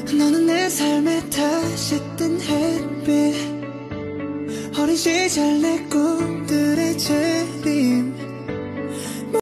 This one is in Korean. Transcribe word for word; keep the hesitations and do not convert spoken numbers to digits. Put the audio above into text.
너는 내 삶에 다시 뜬 햇빛 어린 시절 내 꿈들의 제